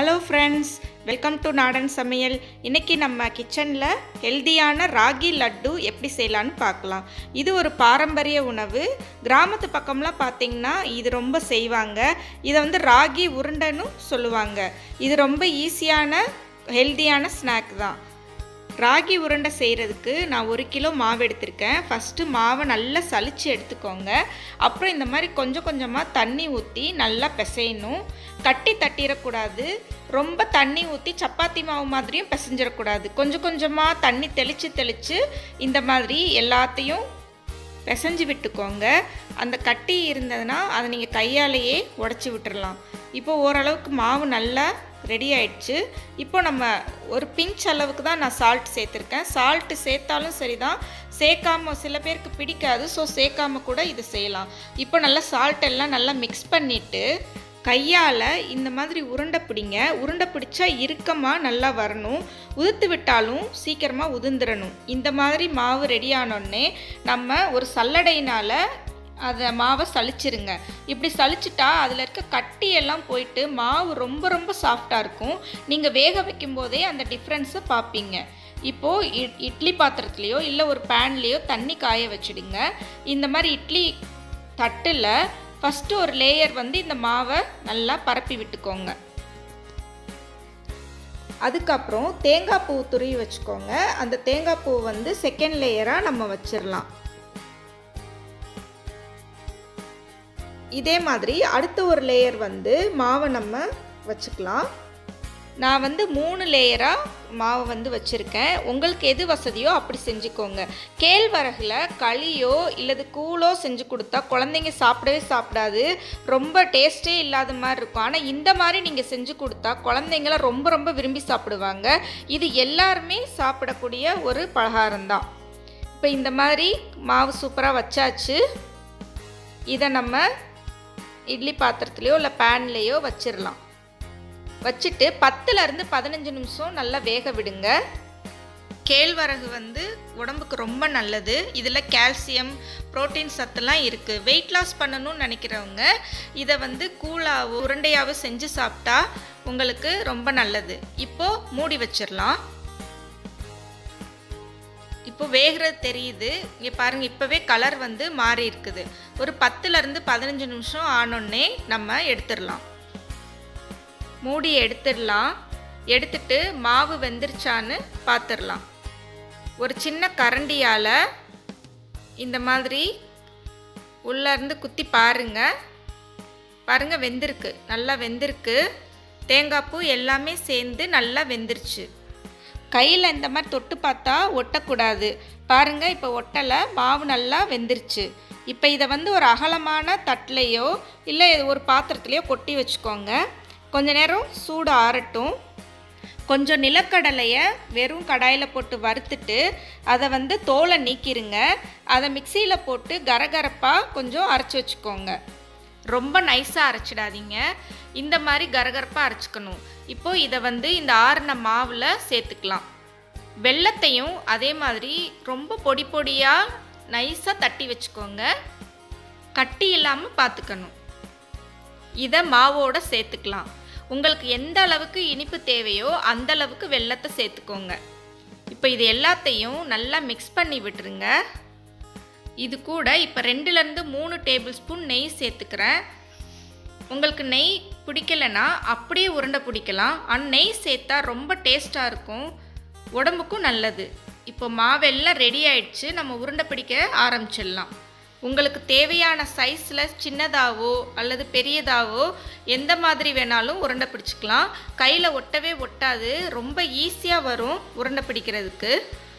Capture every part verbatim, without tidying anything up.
Hello friends, welcome to நாடன் சமையல். இன்றைக்கி நம்ம கிச்சனில் ஹெல்தியான ராகி லட்டு எப்படி செய்யலான்னு பார்க்கலாம். இது ஒரு பாரம்பரிய உணவு. கிராமத்து பக்கம்லாம் பார்த்திங்கன்னா இது ரொம்ப செய்வாங்க. இதை வந்து ராகி உருண்டைன்னு சொல்லுவாங்க. இது ரொம்ப ஈஸியான ஹெல்தியான ஸ்நாக் தான். ராகி உருண்டை செய்கிறதுக்கு நான் ஒரு கிலோ மாவு எடுத்திருக்கேன். ஃபஸ்ட்டு மாவை நல்லா சலித்து எடுத்துக்கோங்க. அப்புறம் இந்த மாதிரி கொஞ்சம் கொஞ்சமாக தண்ணி ஊற்றி நல்லா பிசையணும். கட்டி தட்டிடக்கூடாது. ரொம்ப தண்ணி ஊற்றி சப்பாத்தி மாவு மாதிரியும் பிசைஞ்சிடக்கூடாது. கொஞ்சம் கொஞ்சமாக தண்ணி தெளித்து தெளித்து இந்த மாதிரி எல்லாத்தையும் பிசைஞ்சு விட்டுக்கோங்க. அந்த கட்டி இருந்ததுன்னா அதை நீங்கள் கையாலேயே உடச்சி விட்டுடலாம். இப்போ ஓரளவுக்கு மாவு நல்லா ரெடி ஆயிடுச்சு. இப்போ நம்ம ஒரு பிஞ்ச் அளவுக்கு தான் நான் சால்ட் சேர்த்துருக்கேன். சால்ட்டு சேர்த்தாலும் சரி தான், சேர்க்காம சில பேருக்கு பிடிக்காது, ஸோ சேர்க்காம கூட இது செய்யலாம். இப்போ நல்லா சால்ட் எல்லாம் நல்லா மிக்ஸ் பண்ணிவிட்டு கையால் இந்த மாதிரி உருண்டை பிடிங்க. உருண்டை பிடிச்சா இறுக்கமாக நல்லா வரணும். உதுத்து விட்டாலும் சீக்கிரமாக உதிர்ந்துடணும். இந்த மாதிரி மாவு ரெடி ஆனோடனே நம்ம ஒரு சல்லடையினால் அதை மாவை சலிச்சிருங்க. இப்படி சலிச்சிட்டா அதில் இருக்க கட்டியெல்லாம் போயிட்டு மாவு ரொம்ப ரொம்ப சாஃப்டாக இருக்கும். நீங்கள் வேக வைக்கும் போதே அந்த டிஃப்ரென்ஸை பார்ப்பீங்க. இப்போது இட்லி பாத்திரத்துலேயோ இல்லை ஒரு பேன்லேயோ தண்ணி காய வச்சுடுங்க. இந்த மாதிரி இட்லி தட்டில் ஃபஸ்ட்டு ஒரு லேயர் வந்து இந்த மாவை நல்லா பரப்பி விட்டுக்கோங்க. அதுக்கப்புறம் தேங்காய் பூ துருவி வச்சுக்கோங்க. அந்த தேங்காய் பூ வந்து செகண்ட் லேயராக நம்ம வச்சிடலாம். இதே மாதிரி அடுத்த ஒரு லேயர் வந்து மாவை நம்ம வச்சுக்கலாம். நான் வந்து மூணு லேயராக மாவை வந்து வச்சுருக்கேன். உங்களுக்கு எது வசதியோ அப்படி செஞ்சுக்கோங்க. கேழ்வரகுல களியோ இல்லது கூழோ செஞ்சு கொடுத்தா குழந்தைங்க சாப்பிடவே சாப்பிடாது. ரொம்ப டேஸ்ட்டே இல்லாத மாதிரி இருக்கும். ஆனால் இந்த மாதிரி நீங்கள் செஞ்சு கொடுத்தா குழந்தைங்களாம் ரொம்ப ரொம்ப விரும்பி சாப்பிடுவாங்க. இது எல்லாருமே சாப்பிடக்கூடிய ஒரு பலகாரம்தான். இப்போ இந்த மாதிரி மாவு சூப்பராக வச்சாச்சு. இதை நம்ம இட்லி பாத்திரத்துலையோ இல்லை பேன்லேயோ வச்சிடலாம். வச்சுட்டு பத்துலேருந்து பதினஞ்சு நிமிஷம் நல்லா வேக விடுங்க. கேழ்வரகு வந்து உடம்புக்கு ரொம்ப நல்லது. இதில் கால்சியம், புரோட்டீன் சத்துலாம் இருக்குது. வெயிட் லாஸ் பண்ணணும்னு நினைக்கிறவங்க இதை வந்து கூழாவோ உருண்டையாவோ செஞ்சு சாப்பிட்டா உங்களுக்கு ரொம்ப நல்லது. இப்போது மூடி வச்சிடலாம். இப்போ வேகிறது தெரியுது. இங்கே பாருங்கள், இப்போவே கலர் வந்து மாறி இருக்குது. ஒரு பத்துலேருந்து பதினஞ்சு நிமிஷம் ஆனோடனே நம்ம எடுத்துடலாம். மூடி எடுத்துடலாம். எடுத்துட்டு மாவு வெந்துருச்சான்னு பார்த்துடலாம். ஒரு சின்ன கரண்டியால் இந்த மாதிரி உள்ளேருந்து குத்தி பாருங்கள். பாருங்கள், வெந்திருக்கு, நல்லா வெந்திருக்கு. தேங்காய் பூ எல்லாமே சேர்ந்து நல்லா வெந்துருச்சு. கையில் இந்த மாதிரி தொட்டு பார்த்தா ஒட்டக்கூடாது. பாருங்கள், இப்போ ஒட்டலை, மாவு நல்லா வெந்துருச்சு. இப்போ இதை வந்து ஒரு அகலமான தட்டிலையோ இல்லை ஒரு பாத்திரத்துலையோ கொட்டி வச்சுக்கோங்க. கொஞ்ச நேரம் சூடு ஆறட்டும். கொஞ்சம் நிலக்கடலையை வெறும் கடாயில் போட்டு வறுத்துட்டு அதை வந்து தோலை நீக்கிருங்க. அதை மிக்சியில் போட்டு கரகரப்பாக கொஞ்சம் அரைச்சி வச்சுக்கோங்க. ரொம்ப நைஸாக அரைச்சிடாதீங்க. இந்த மாதிரி கரகரப்பாக அரைச்சிக்கணும். இப்போது இதை வந்து இந்த ஆறின மாவில் சேர்த்துக்கலாம். வெல்லத்தையும் அதே மாதிரி ரொம்ப பொடி பொடியாக நைஸாக தட்டி வச்சுக்கோங்க. கட்டி இல்லாமல் பார்த்துக்கணும். இதை மாவோடு சேர்த்துக்கலாம். உங்களுக்கு எந்த அளவுக்கு இனிப்பு தேவையோ அந்த அளவுக்கு வெல்லத்தை சேர்த்துக்கோங்க. இப்போ இது எல்லாத்தையும் நல்லா மிக்ஸ் பண்ணி விட்டுருங்க. இது கூட இப்போ ரெண்டுலேருந்து மூணு டேபிள் ஸ்பூன் நெய் சேர்த்துக்கிறேன். உங்களுக்கு நெய் பிடிக்கலைன்னா அப்படியே உருண்டை பிடிக்கலாம். ஆனால் நெய் சேர்த்தா ரொம்ப டேஸ்ட்டாக இருக்கும், உடம்புக்கும் நல்லது. இப்போ மாவெல்லாம் ரெடி ஆயிடுச்சு. நம்ம உருண்டை பிடிக்க ஆரம்பிச்சிடலாம். உங்களுக்கு தேவையான சைஸில் சின்னதாகவோ அல்லது பெரியதாகவோ எந்த மாதிரி வேணாலும் உருண்டை பிடிச்சிக்கலாம். கையில் ஒட்டவே ஒட்டாது, ரொம்ப ஈஸியாக வரும் உருண்டை பிடிக்கிறதுக்கு.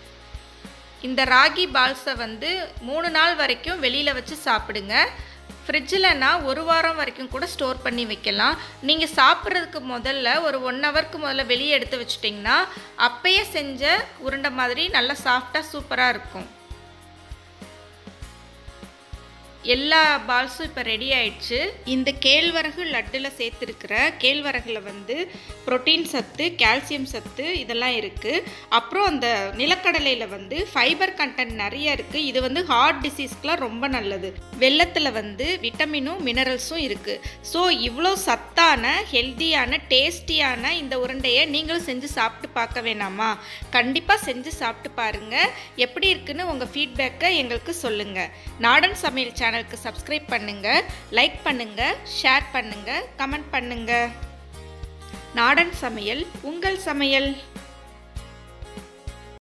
இந்த ராகி பால்ஸை வந்து மூணு நாள் வரைக்கும் வெளியில் வச்சு சாப்பிடுங்க. ஃப்ரிட்ஜில்னா ஒரு வாரம் வரைக்கும் கூட ஸ்டோர் பண்ணி வைக்கலாம். நீங்கள் சாப்பிட்றதுக்கு முதல்ல ஒரு ஒன் ஹவருக்கு முதல்ல வெளியே எடுத்து வச்சிட்டிங்கன்னா அப்பயே செஞ்ச உருண்டை மாதிரி நல்லா சாஃப்டாக சூப்பராக இருக்கும். எல்லா பால்ஸும் இப்போ ரெடி ஆயிடுச்சு. இந்த கேழ்வரகு லட்டில் சேர்த்துருக்கிற கேழ்வரகுல வந்து புரோட்டீன் சத்து, கால்சியம் சத்து இதெல்லாம் இருக்குது. அப்புறம் அந்த நிலக்கடலையில் வந்து ஃபைபர் கண்டென்ட் நிறைய இருக்குது. இது வந்து ஹார்ட் டிசீஸ்க்குலாம் ரொம்ப நல்லது. வெல்லத்தில் வந்து விட்டமினும் மினரல்ஸும் இருக்குது. ஸோ இவ்வளோ சத்தான, ஹெல்த்தியான, டேஸ்டியான இந்த உருண்டையை நீங்களும் செஞ்சு சாப்பிட்டு பார்க்க வேணாமா? கண்டிப்பாக செஞ்சு சாப்பிட்டு பாருங்கள். எப்படி இருக்குன்னு உங்கள் ஃபீட்பேக்கை எங்களுக்கு சொல்லுங்கள். நாடன் சமையல் சேனல் சேனலுக்கு சப்ஸ்கிரைப் பண்ணுங்க, லைக் பண்ணுங்க, ஷேர் பண்ணுங்க, கமெண்ட் பண்ணுங்க. நாடன் சமையல், உங்கள் சமையல்.